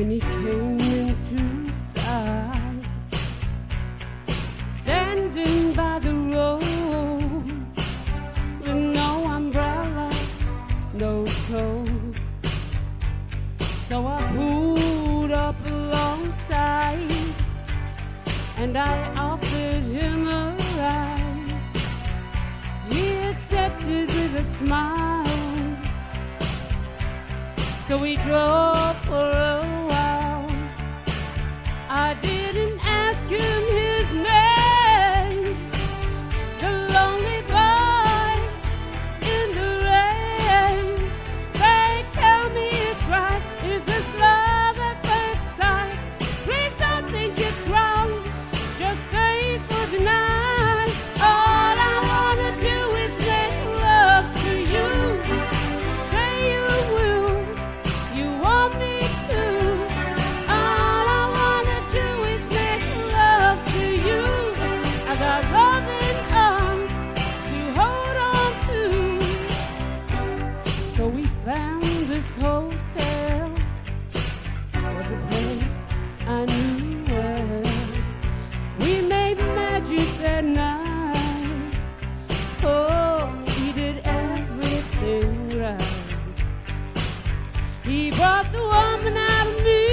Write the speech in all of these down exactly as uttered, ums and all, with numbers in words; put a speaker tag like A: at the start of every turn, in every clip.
A: when he came into sight, standing by the road with no umbrella, no coat. So I pulled up alongside and I offered him a ride. He accepted with a smile, so we drove for a while. I didn't ask him his name, the lonely boy in the rain. They tell me it's right, is this love at first sight? Please don't think it's wrong, just stay for the night. All I wanna do is make love to you. Say you will, you want me to. All I wanna do is make love to you. I got loving arms to hold on to. So we found this hotel, was a place I knew well. We made magic that night. Oh, he did everything right. He brought the woman out of me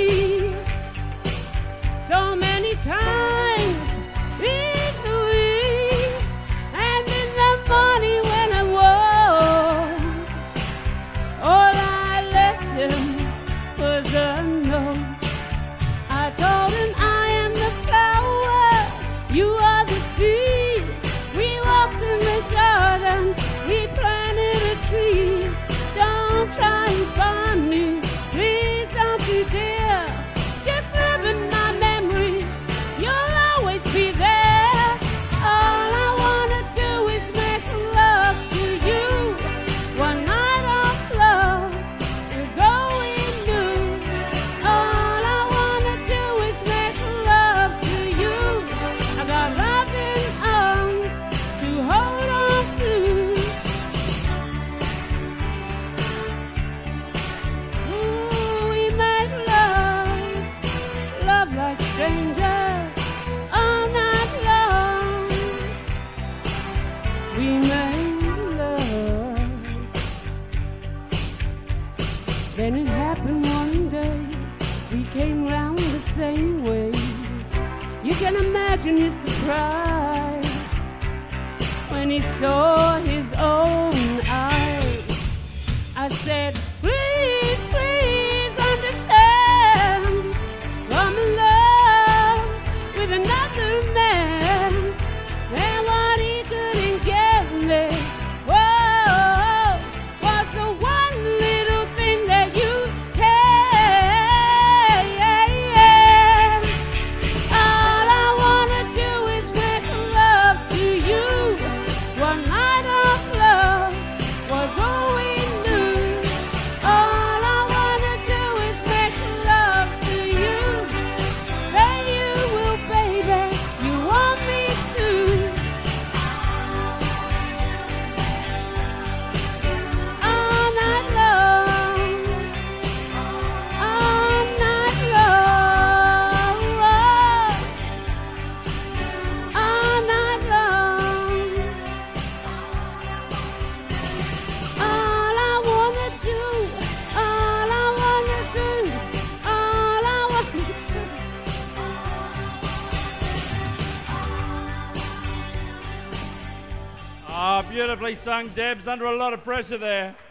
A: so many times easily, and in the morning when I woke, all I left him was a note. I told him I am the flower, you are the seed. We walked in the garden, he planted a tree. Don't try and find me, please don't you dare. Just live in my memories, you'll always be there. All I wanna do is make love to you. One night of love is all we do. All I wanna do is make love to you. I got loving arms to hold on to. Ooh, we make love, love like strangers all night long. We make love. Then it happened one day, we came round the same way. You can imagine his surprise when he saw his own eyes. I said, please, please understand, I'm in love with another man, and what he couldn't give me, whoa, was the one little thing that you can. All I wanna do is make love to you. One night of love was all we knew. All I wanna do is make love to you. Say you will, baby, you want me to. All night long, all night long, all night long. All I wanna do, all I wanna do, all I wanna do.
B: Ah, beautifully sung, Debz, under a lot of pressure there.